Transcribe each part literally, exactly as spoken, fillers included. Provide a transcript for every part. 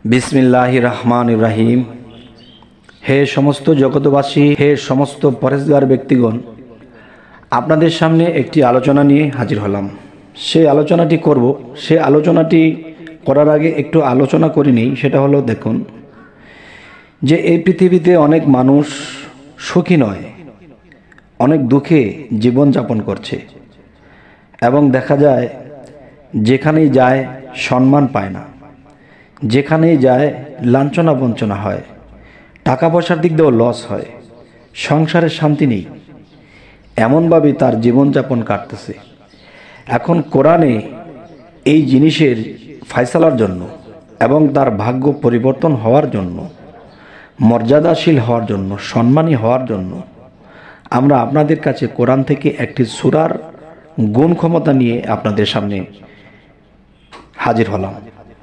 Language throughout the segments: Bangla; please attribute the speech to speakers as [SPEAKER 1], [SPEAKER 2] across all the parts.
[SPEAKER 1] बिस्मिल्लाहिर रहमानिर रहीम। हे समस्त जगतबासी, हे समस्त परेजगार व्यक्तिगण, আপনাদের সামনে একটি আলোচনা নিয়ে হাজির হলাম। সেই আলোচনাটি করব। সেই আলোচনাটি করার আগে একটু আলোচনা করে নিই। সেটা হলো, দেখুন যে এই পৃথিবীতে অনেক মানুষ সুখী নয়, অনেক দুঃখে জীবনযাপন করছে এবং দেখা যায় যেখানেই যায় সম্মান পায় না, যেখানেই যায় লাঞ্ছনা বঞ্চনা হয়, টাকা পয়সার দিক দিয়েও লস হয়, সংসারে শান্তি নেই, এমনভাবে তার জীবনযাপন কাটতেছে। এখন কোরআনে এই জিনিসের ফয়সালার জন্য এবং তার ভাগ্য পরিবর্তন হওয়ার জন্য, মর্যাদাশীল হওয়ার জন্য, সম্মানী হওয়ার জন্য আমরা আপনাদের কাছে কোরআন থেকে একটি সূরার গুণ ক্ষমতা নিয়ে আপনাদের সামনে হাজির হলাম।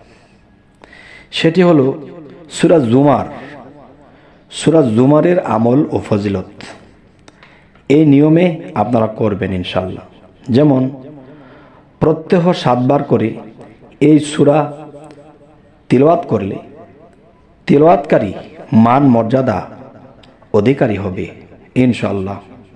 [SPEAKER 1] সেটি হলো সূরা জুমার। সূরা জুমারের আমল ও ফজিলত এই নিয়মে আপনারা করবেন ইনশাআল্লাহ। যেমন প্রত্যহ সাতবার করে এই সূরা তিলাওয়াত করলে তিলাওয়াতকারী মান মর্যাদা অধিকারী হবে ইনশাআল্লাহ।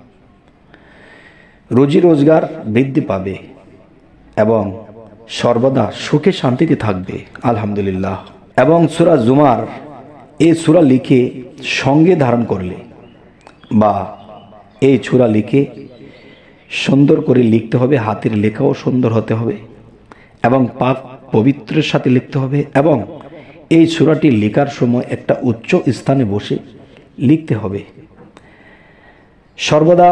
[SPEAKER 1] রুজি রোজগার বৃদ্ধি পাবে এবং সর্বদা সুখে শান্তিতে থাকবে আলহামদুলিল্লাহ। এবং সূরা জুমার এই সূরা লিখে সঙ্গে ধারণ করলে বা এই সূরা লিখে সুন্দর করে লিখতে হবে, হাতের লেখাও সুন্দর হতে হবে এবং পাক পবিত্রের সাথে লিখতে হবে। এবং এই সূরাটি লেখার সময় একটা উচ্চ স্থানে বসে লিখতে হবে। সর্বদা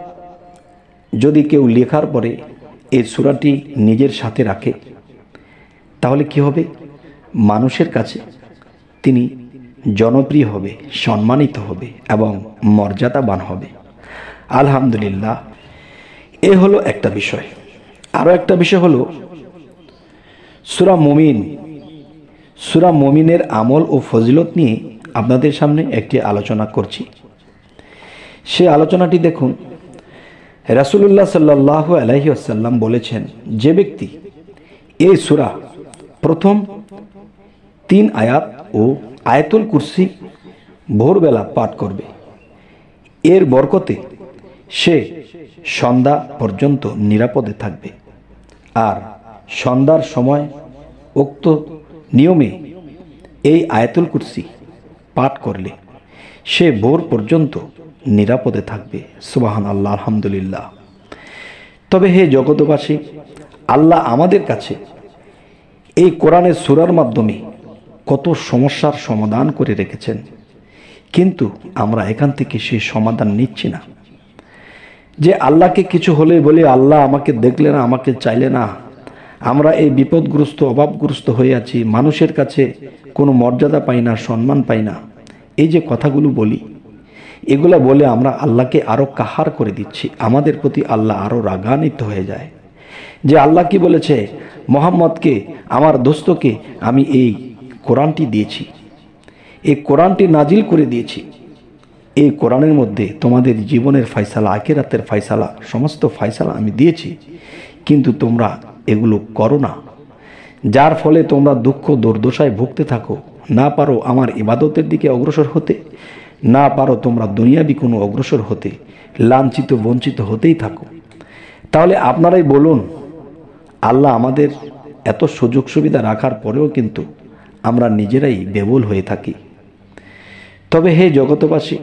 [SPEAKER 1] যদি কেউ লেখার পরে এই সূরাটি নিজের সাথে রাখে, তাহলে কি হবে? মানুষের কাছে তিনি জনপ্রিয় হবে, সম্মানিত হবে এবং মর্যাদাবান হবে আলহামদুলিল্লাহ। এ হলো একটা বিষয়। আরও একটা বিষয় হলো সূরা মুমিন। সূরা মুমিনের আমল ও ফজিলত নিয়ে আপনাদের সামনে একটি আলোচনা করছি। সে আলোচনাটি দেখুন। রাসূলুল্লাহ সাল্লাল্লাহু আলাইহি ওয়াসাল্লাম বলেছেন, যে ব্যক্তি এই সূরা প্রথম তিন আয়াত ও আয়াতুল কুরসি ভোরবেলা পাঠ করবে, এর বরকতে সে সন্ধ্যা পর্যন্ত নিরাপদে থাকবে। আর সন্ধ্যার সময় উক্ত নিয়মে এই আয়াতুল কুরসি পাঠ করলে সে ভোর পর্যন্ত নিরাপদে থাকবে। সুবহান আল্লাহ, আলহামদুলিল্লাহ। তবে হে জগতবাসী, আল্লাহ আমাদের কাছে এই কোরআনের সূরার মাধ্যমে কত সমস্যার সমাধান করে রেখেছেন, কিন্তু আমরা এখান থেকে সেই সমাধান নিচ্ছি না। যে আল্লাহকে কিছু হলে বলে আল্লাহ আমাকে দেখলে না, আমাকে চাইলে না, আমরা এই বিপদগ্রস্ত অভাবগ্রস্ত হয়ে আছি, মানুষের কাছে কোনো মর্যাদা পাই না, সম্মান পাই না, এই যে কথাগুলো বলি, এগুলা বলে আমরা আল্লাহকে আরও কাহার করে দিচ্ছি। আমাদের প্রতি আল্লাহ আরও রাগান্বিত হয়ে যায়। যে আল্লাহ কি বলেছে, মুহাম্মদকে, আমার দোস্তকে আমি এই কোরআনটি দিয়েছি, এই কোরআনটি নাজিল করে দিয়েছি, এই কোরআনের মধ্যে তোমাদের জীবনের ফয়সালা, আখিরাতের ফয়সালা, সমস্ত ফয়সালা আমি দিয়েছি, কিন্তু তোমরা এগুলো করো না, যার ফলে তোমরা দুঃখ দুর্দশায় ভুগতে থাকো, না পারো আমার ইবাদতের দিকে অগ্রসর হতে, না পারো তোমরা দুনিয়াবি কোনো অগ্রসর হতে, লাঞ্ছিত বঞ্চিত হতেই থাকো। তাহলে আপনারাই বলুন, আল্লাহ আমাদের এত সুযোগ সুবিধা রাখার পরেও কিন্তু আমরা নিজেরাই বেবুল হয়ে থাকি। তবে হে জগতবাসী,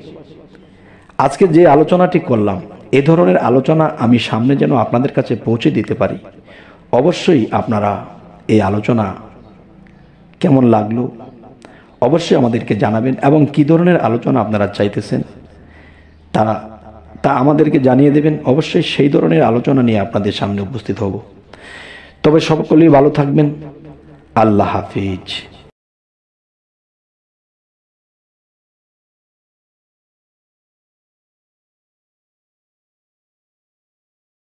[SPEAKER 1] আজকে যে আলোচনাটি করলাম, এ ধরনের আলোচনা আমি সামনে যেন আপনাদের কাছে পৌঁছে দিতে পারি। অবশ্যই আপনারা এই আলোচনা কেমন লাগলো অবশ্যই আমাদেরকে জানাবেন এবং কি ধরনের আলোচনা আপনারা চাইতেছেন তারা তা আমাদেরকে জানিয়ে দেবেন। অবশ্যই সেই ধরনের আলোচনা নিয়ে আপনাদের সামনে উপস্থিত হব। তবে সকলেই ভালো থাকবেন। আল্লাহ হাফিজ।